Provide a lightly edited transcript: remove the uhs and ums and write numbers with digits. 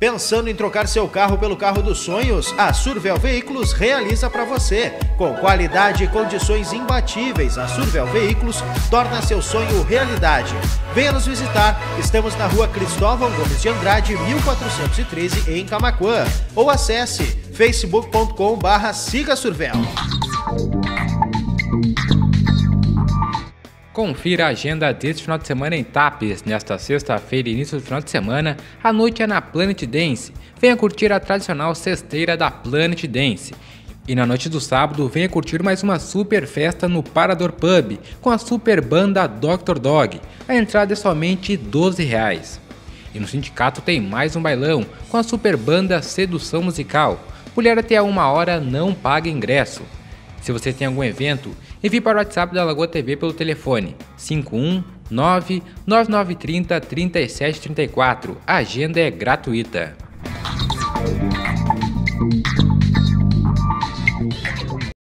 Pensando em trocar seu carro pelo carro dos sonhos? A Survel Veículos realiza para você. Com qualidade e condições imbatíveis, a Survel Veículos torna seu sonho realidade. Venha nos visitar. Estamos na rua Cristóvão Gomes de Andrade, 1413, em Camaquã. Ou acesse facebook.com/siga-survel. Confira a agenda deste final de semana em Tapes. Nesta sexta-feira, início do final de semana, a noite é na Planet Dance. Venha curtir a tradicional cesteira da Planet Dance. E na noite do sábado, venha curtir mais uma super festa no Parador Pub, com a super banda Dr. Dog. A entrada é somente R$ 12. E no Sindicato tem mais um bailão, com a super banda Sedução Musical. Mulher até 1h não paga ingresso. Se você tem algum evento, envie para o WhatsApp da Lagoa TV pelo telefone 519-9930-3734. A agenda é gratuita.